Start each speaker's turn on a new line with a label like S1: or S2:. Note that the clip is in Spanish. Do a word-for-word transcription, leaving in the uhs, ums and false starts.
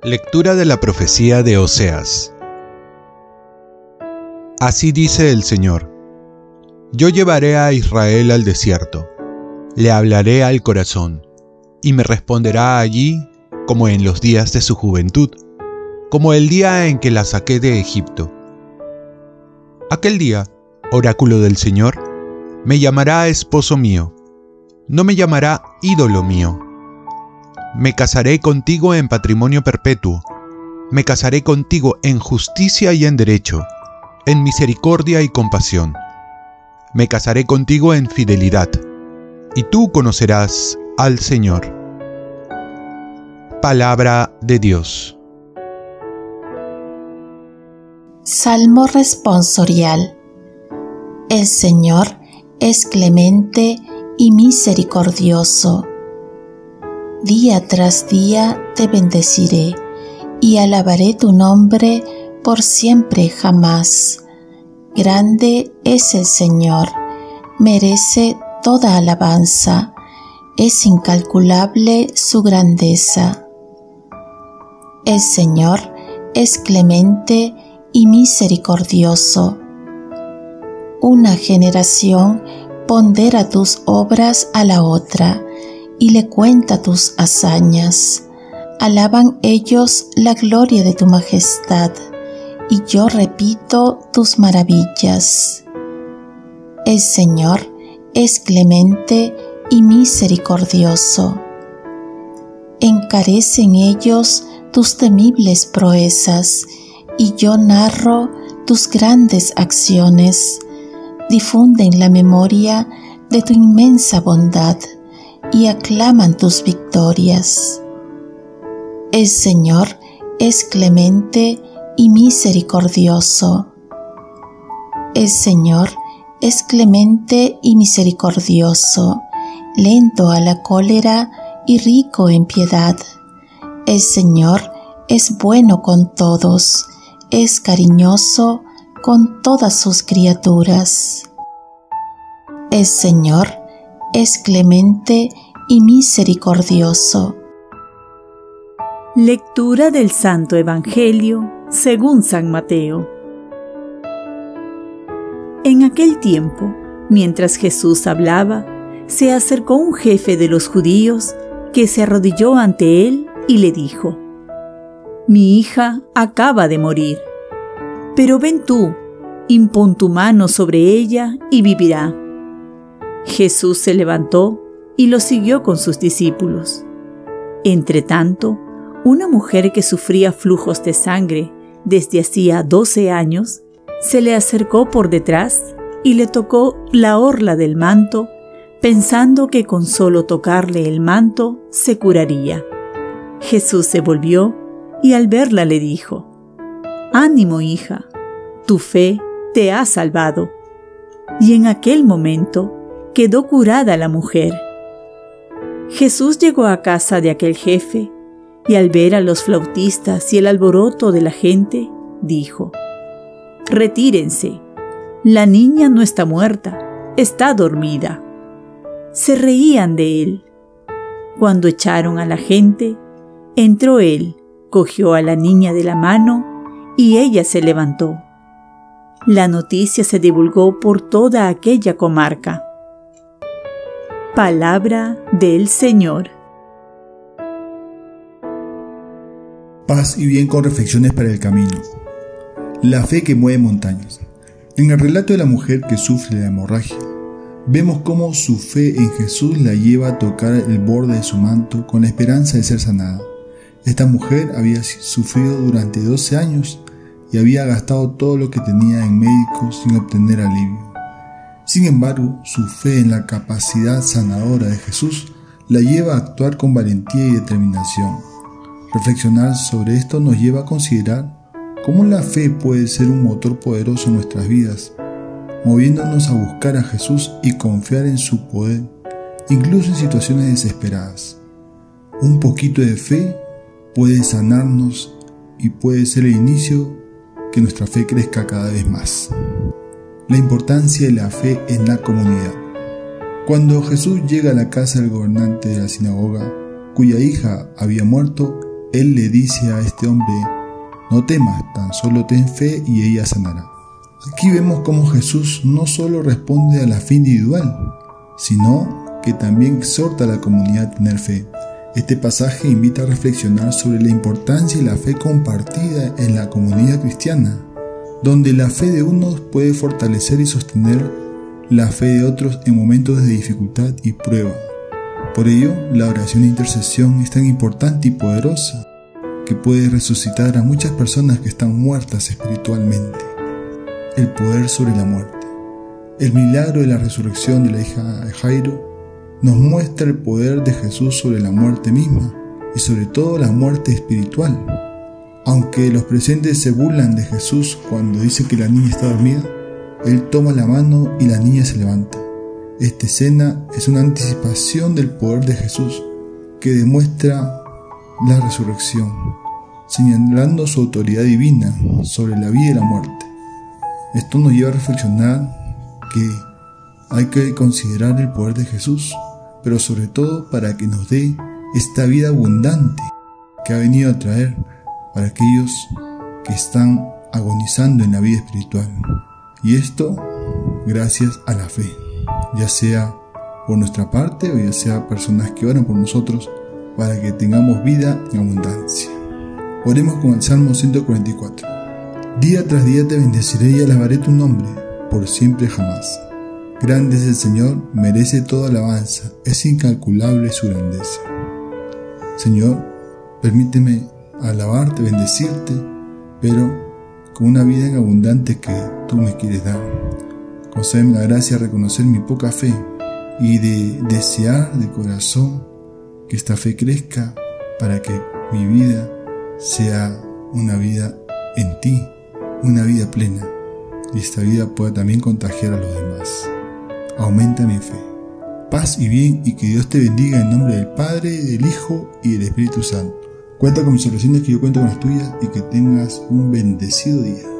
S1: Lectura de la profecía de Oseas. Así dice el Señor: Yo llevaré a Israel al desierto, le hablaré al corazón, y me responderá allí como en los días de su juventud, como el día en que la saqué de Egipto. Aquel día, oráculo del Señor, me llamará esposo mío, no me llamará ídolo mío. Me casaré contigo en patrimonio perpetuo, me casaré contigo en justicia y en derecho, en misericordia y compasión. Me casaré contigo en fidelidad, y tú conocerás al Señor. Palabra de Dios.
S2: Salmo responsorial. El Señor es clemente y misericordioso. Día tras día te bendeciré y alabaré tu nombre por siempre jamás. Grande es el Señor, merece toda alabanza, es incalculable su grandeza. El Señor es clemente y misericordioso. Una generación pondera tus obras a la otra y le cuenta tus hazañas. Alaban ellos la gloria de tu majestad, y yo repito tus maravillas. El Señor es clemente y misericordioso. Encarecen ellos tus temibles proezas, y yo narro tus grandes acciones. Difunden la memoria de tu inmensa bondad y aclaman tus victorias. El Señor es clemente y misericordioso. El Señor es clemente y misericordioso, lento a la cólera y rico en piedad. El Señor es bueno con todos, es cariñoso con todas sus criaturas. El Señor es clemente y misericordioso.
S3: Lectura del Santo Evangelio según San Mateo. En aquel tiempo, mientras Jesús hablaba, se acercó un jefe de los judíos que se arrodilló ante él y le dijo: Mi hija acaba de morir, pero ven tú, impón tu mano sobre ella y vivirá. Jesús se levantó y lo siguió con sus discípulos. Entretanto, una mujer que sufría flujos de sangre desde hacía doce años, se le acercó por detrás y le tocó la orla del manto, pensando que con solo tocarle el manto se curaría. Jesús se volvió y al verla le dijo: Ánimo, hija, tu fe te ha salvado. Y en aquel momento quedó curada la mujer. Jesús llegó a casa de aquel jefe y al ver a los flautistas y el alboroto de la gente, dijo: Retírense, la niña no está muerta, está dormida. Se reían de él. Cuando echaron a la gente, entró él, cogió a la niña de la mano y ella se levantó. La noticia se divulgó por toda aquella comarca. Palabra del Señor.
S4: Paz y bien con reflexiones para el camino. La fe que mueve montañas. En el relato de la mujer que sufre la hemorragia, vemos cómo su fe en Jesús la lleva a tocar el borde de su manto con la esperanza de ser sanada. Esta mujer había sufrido durante doce años y había gastado todo lo que tenía en médicos sin obtener alivio. Sin embargo, su fe en la capacidad sanadora de Jesús la lleva a actuar con valentía y determinación. Reflexionar sobre esto nos lleva a considerar cómo la fe puede ser un motor poderoso en nuestras vidas, moviéndonos a buscar a Jesús y confiar en su poder, incluso en situaciones desesperadas. Un poquito de fe puede sanarnos y puede ser el inicio que nuestra fe crezca cada vez más. La importancia de la fe en la comunidad. Cuando Jesús llega a la casa del gobernante de la sinagoga, cuya hija había muerto, Él le dice a este hombre: no temas, tan solo ten fe y ella sanará. Aquí vemos cómo Jesús no solo responde a la fe individual, sino que también exhorta a la comunidad a tener fe. Este pasaje invita a reflexionar sobre la importancia de la fe compartida en la comunidad cristiana, donde la fe de unos puede fortalecer y sostener la fe de otros en momentos de dificultad y prueba. Por ello, la oración de intercesión es tan importante y poderosa que puede resucitar a muchas personas que están muertas espiritualmente. El poder sobre la muerte. El milagro de la resurrección de la hija de Jairo nos muestra el poder de Jesús sobre la muerte misma y sobre todo la muerte espiritual. Aunque los presentes se burlan de Jesús cuando dice que la niña está dormida, Él toma la mano y la niña se levanta. Esta escena es una anticipación del poder de Jesús que demuestra la resurrección, señalando su autoridad divina sobre la vida y la muerte. Esto nos lleva a reflexionar que hay que considerar el poder de Jesús, pero sobre todo para que nos dé esta vida abundante que ha venido a traer para aquellos que están agonizando en la vida espiritual. Y esto gracias a la fe, ya sea por nuestra parte o ya sea personas que oran por nosotros para que tengamos vida en abundancia. Oremos con el Salmo ciento cuarenta y cuatro. Día tras día te bendeciré y alabaré tu nombre, por siempre jamás. Grande es el Señor, merece toda alabanza, es incalculable su grandeza. Señor, permíteme alabarte, bendecirte, pero con una vida en abundante que tú me quieres dar. Concédeme la gracia de reconocer mi poca fe y de desear de corazón que esta fe crezca para que mi vida sea una vida en ti, una vida plena, y esta vida pueda también contagiar a los demás. Aumenta mi fe. Paz y bien, y que Dios te bendiga en nombre del Padre, del Hijo y del Espíritu Santo. Cuenta con mis oraciones, que yo cuento con las tuyas, y que tengas un bendecido día.